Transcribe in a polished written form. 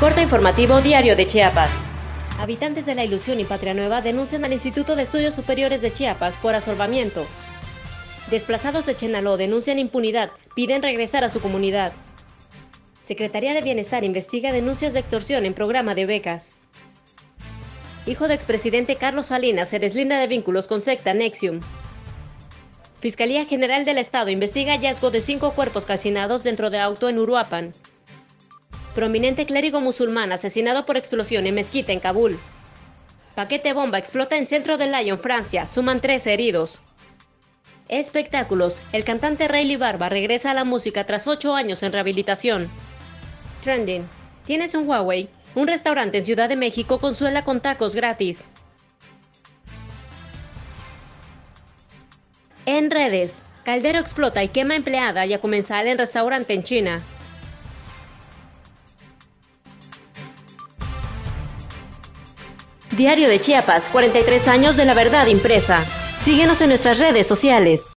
Corte informativo Diario de Chiapas. Habitantes de La Ilusión y Patria Nueva denuncian al Instituto de Estudios Superiores de Chiapas por asolvamiento. Desplazados de Chenaló denuncian impunidad, piden regresar a su comunidad. Secretaría de Bienestar investiga denuncias de extorsión en programa de becas. Hijo de expresidente Carlos Salinas se deslinda de vínculos con secta Nexium. Fiscalía General del Estado investiga hallazgo de 5 cuerpos calcinados dentro de auto en Uruapan. Prominente clérigo musulmán asesinado por explosión en mezquita en Kabul. Paquete bomba explota en centro de Lyon, Francia, suman 13 heridos. Espectáculos, el cantante Rayleigh Barba regresa a la música tras 8 años en rehabilitación. Trending, ¿tienes un Huawei? Un restaurante en Ciudad de México consuela con tacos gratis. En redes, caldero explota y quema empleada y a comensal en restaurante en China. Diario de Chiapas, 43 años de la verdad impresa. Síguenos en nuestras redes sociales.